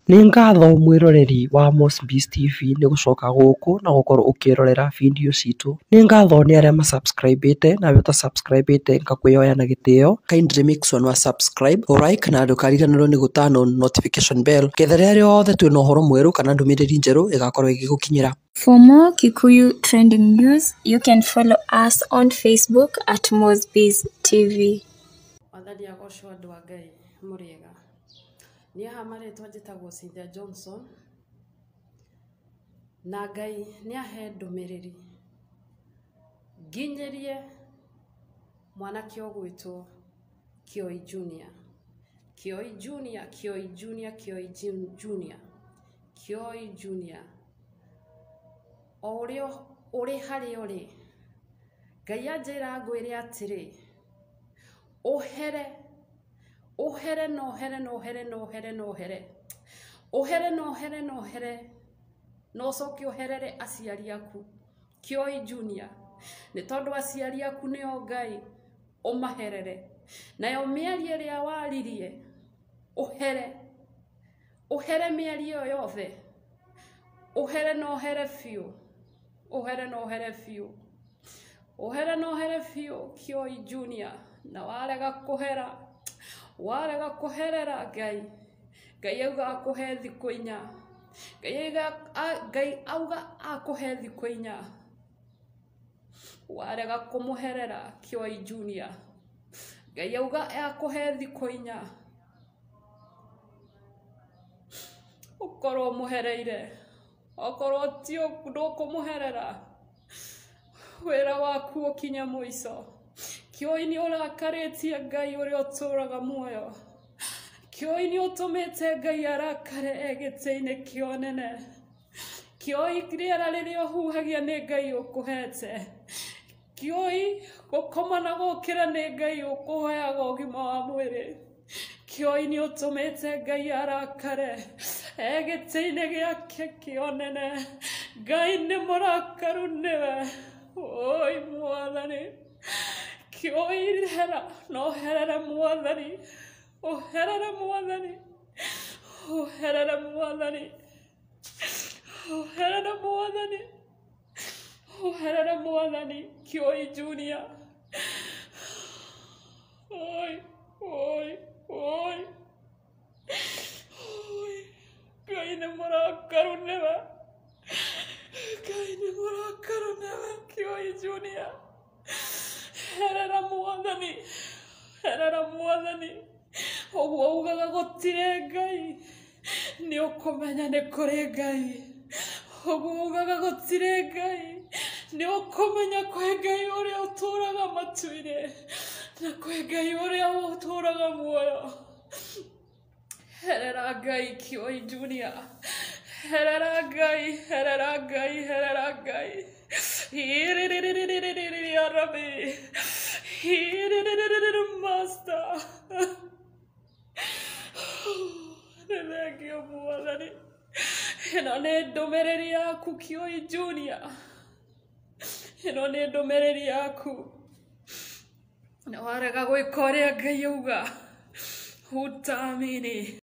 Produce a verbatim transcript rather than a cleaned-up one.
Nĩ ngatho mwĩroreri wa Mosbees T V nĩ gũcoka gũkũ na gũkorwo ũkĩrorera video citũ. Nĩ ngatho nĩ arĩa ma-subscribe-ĩte, nawe ũta-subscribe-ĩte ngakũĩhoya na gĩtĩo. Kindly make sure nĩ wa-subscribe, o-like na ndũkariganĩrwo nĩ gũ-turn on notification bell getha rĩrĩa rĩothe twĩna ũhoro mwerũ kana ndũmĩrĩri njerũ ĩgakorwo ĩgĩgũkinyĩra. For more Kikuyu trending news, you can follow us on Facebook at Mosbees T V. Wathani agocwo andũ a Ngai mũrĩega. Nĩ aha marĩtwa njĩtagwo Cynthia Johnson, na Ngai nĩ ahe ndũmĩrĩri nginyĩrie mwanake ũgwĩtwo Kioi Junior. Kioi Junior, Kioi Junior, Kioi Junior, Kioi Junior. O ũrĩa ũrĩ harĩa ũrĩ, Ngai anjĩra ngwĩre atĩrĩ, ũhere Ohere no here no here no here no here. Ohere no here no here. No coke oherere aciari aku. Kioi Junior. Nĩ tondũ aciari aku nĩo Ngai ũmaherere. Nayo mĩario ĩrĩa waririe ohere. Ohere mĩario yothe. Ohere no here biũ. Ohere no here biũ. Ohere no here biũ Kioi Junior. Na warega kũhera. Warega kũherera Ngai. Ngai auga akũhe thikũ inya. Ngai auga akũhe thikũ inya. Warega kũmũherera Kioi Junior. Ngai auga akũhe thikũ inya. Ũkorwo mũhereire. Okorwo ti ndũkũmũherera. Wĩra waku ũkinye mũico. Kioi nĩ ũrakarĩtie Ngai ũrĩa ũtũũraga muoyo. Kioi nĩ ũtũmĩte Ngai arakare egĩtĩ-inĩ kĩa ũnene. Kioi rĩera rĩrĩa ũhuhagia nĩ Ngai ũkũhete. Kioi gũkoma na gũkĩra nĩ Ngai ũkũheaga ũgima wa mwĩrĩ. Kioi nĩ ũtũmĩte Ngai arakare egĩtĩ-inĩ gĩake kĩa ũnene. Ngai nĩ mũrakaru nĩwe. Oi Mwathani. Kioi hera, no herere Mwathani. O herere Mwathani. O herere Mwathani. O herere Mwathani. O herere Mwathani. Kioi Junior. Oi, oi, oi. Oi. Ngai nĩ mũrakaru nĩwe. Ngai nĩ mũrakaru nĩwe. Kioi Junior. Herera Mwathani. Herera Mwathani. Ũguo ugaga gũtirĩ Ngai. Nĩ ũkũmenya nĩ kũrĩ Ngai. Ũguo ugaga gũtirĩ Ngai. Nĩ ũkũmenya kwĩ Ngai ũrĩa ũtũũraga matu-inĩ. Na kwĩ Ngai ũrĩa ũtũũraga muoyo. Herera Ngai Kioi Junior. Herera Ngai. Herera Ngai. Herera Ngai. Arabi. Master. Thank Mwathani. Ĩno nĩ ndũmĩrĩri yaku Kioi Junior. Ĩno nĩ ndũmĩrĩri yaku. Na warega gwĩka ũrĩa Ngai auga. Utaamini.